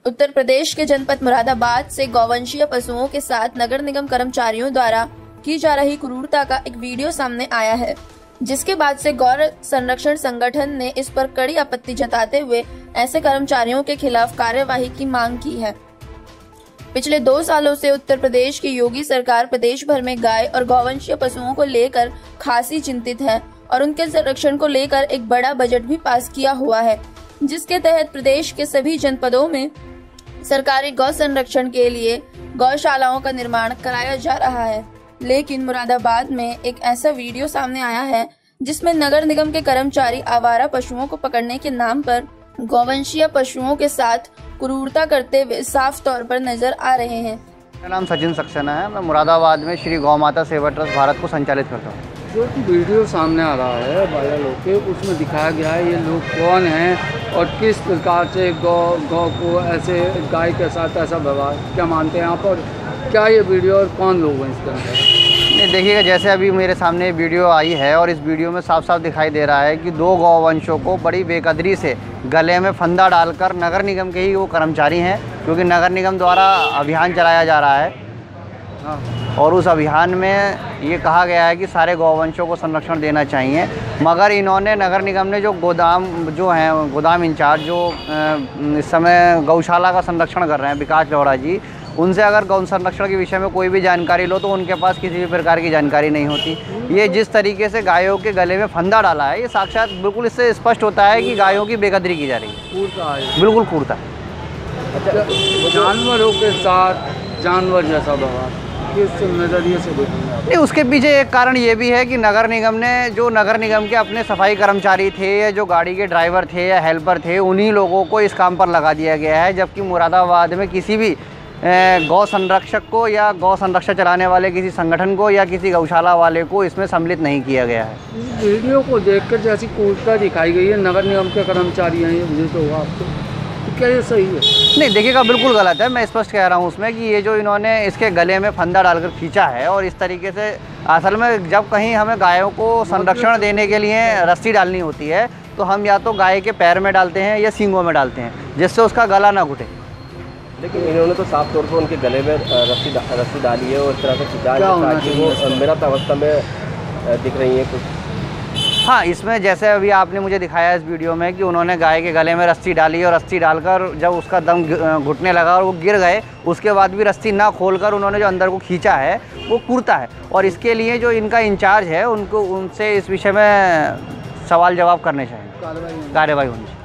उत्तर प्रदेश के जनपद मुरादाबाद से गौवंशीय पशुओं के साथ नगर निगम कर्मचारियों द्वारा की जा रही क्रूरता का एक वीडियो सामने आया है, जिसके बाद से गौ संरक्षण संगठन ने इस पर कड़ी आपत्ति जताते हुए ऐसे कर्मचारियों के खिलाफ कार्यवाही की मांग की है। पिछले 2 सालों से उत्तर प्रदेश की योगी सरकार प्रदेश भर में गाय और गौवंशीय पशुओं को लेकर खासी चिंतित है और उनके संरक्षण को लेकर एक बड़ा बजट भी पास किया हुआ है, जिसके तहत प्रदेश के सभी जनपदों में सरकारी गौ संरक्षण के लिए गौशालाओं का निर्माण कराया जा रहा है। लेकिन मुरादाबाद में एक ऐसा वीडियो सामने आया है जिसमें नगर निगम के कर्मचारी आवारा पशुओं को पकड़ने के नाम पर गौवंशीय पशुओं के साथ क्रूरता करते हुए साफ तौर पर नजर आ रहे हैं। मेरा नाम सचिन सक्सेना है। मैं मुरादाबाद में श्री गौ माता सेवा ट्रस्ट भारत को संचालित करता हूँ। जो वीडियो सामने आ रहा है बाला लोग के, उसमें दिखाया गया है ये लोग कौन हैं और किस प्रकार से गौ को ऐसे गाय के साथ ऐसा व्यवहार क्या मानते हैं यहाँ पर, क्या ये वीडियो और कौन लोग हैं इसके अंदर? नहीं, देखिएगा, जैसे अभी मेरे सामने वीडियो आई है और इस वीडियो में साफ साफ दिखाई दे रहा है कि 2 गौवंशों को बड़ी बेकदरी से गले में फंदा डालकर नगर निगम के ही वो कर्मचारी हैं, क्योंकि नगर निगम द्वारा अभियान चलाया जा रहा है। और उस अभियान में ये कहा गया है कि सारे गौवंशों को संरक्षण देना चाहिए, मगर इन्होंने नगर निगम ने जो गोदाम इंचार्ज जो इस समय गौशाला का संरक्षण कर रहे हैं विकास लोहड़ा जी, उनसे अगर गौ संरक्षण के विषय में कोई भी जानकारी लो तो उनके पास किसी भी प्रकार की जानकारी नहीं होती। ये जिस तरीके से गायों के गले में फंदा डाला है, ये साक्षात बिल्कुल इससे स्पष्ट होता है कि गायों की बेकदरी की जा रही है। बिल्कुल क्रूरता। अच्छा, जानवरों के साथ जानवर जैसा व्यवहार किस नज़रिए से देखेंगे? नहीं, उसके पीछे एक कारण ये भी है कि नगर निगम ने जो नगर निगम के अपने सफाई कर्मचारी थे या जो गाड़ी के ड्राइवर थे या हेल्पर थे, उन्हीं लोगों को इस काम पर लगा दिया गया है, जबकि मुरादाबाद में किसी भी गौ संरक्षक को या गौ संरक्षण चलाने वाले किसी संगठन को या किसी गौशाला वाले को इसमें सम्मिलित नहीं किया गया है। इस वीडियो को देखकर जैसी क्रूरता दिखाई गई है, नगर निगम के कर्मचारी हैं, ये मुझे तो हुआ आपको, तो क्या ये सही है? नहीं, देखिएगा, बिल्कुल गलत है। मैं स्पष्ट कह रहा हूँ उसमें कि ये जो इन्होंने इसके गले में फंदा डालकर खींचा है और इस तरीके से असल में जब कहीं हमें गायों को संरक्षण देने के लिए रस्सी डालनी होती है तो हम या तो गाय के पैर में डालते हैं या सींगों में डालते हैं, जिससे उसका गला ना घुटे। लेकिन इन्होंने तो साफ तौर पर उनके गले में रस्सी डाली है और इस तरह से खिंचा है कि वो मृत अवस्था में दिख रही है कुछ। हाँ, इसमें जैसे अभी आपने मुझे दिखाया इस वीडियो में कि उन्होंने गाय के गले में रस्सी डाली और रस्सी डालकर जब उसका दम घुटने लगा और वो गिर गए, उसके बाद भी रस्सी ना खोलकर उन्होंने जो अंदर को खींचा है वो क्रूरता है। और इसके लिए जो इनका इंचार्ज है उनसे इस विषय में सवाल जवाब करने चाहिए, कार्रवाई होनी चाहिए।